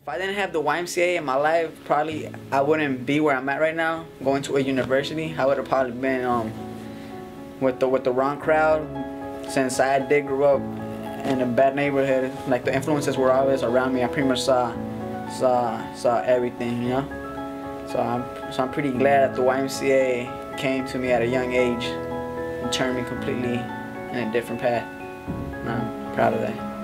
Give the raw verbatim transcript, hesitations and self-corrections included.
If I didn't have the Y M C A in my life, probably I wouldn't be where I'm at right now, going to a university. I would have probably been um, with the with the wrong crowd, since I did grow up in a bad neighborhood. Like, the influences were always around me. I pretty much saw saw saw everything, you know. So I'm so I'm pretty glad that the Y M C A came to me at a young age and turned me completely in a different path. And I'm proud of that.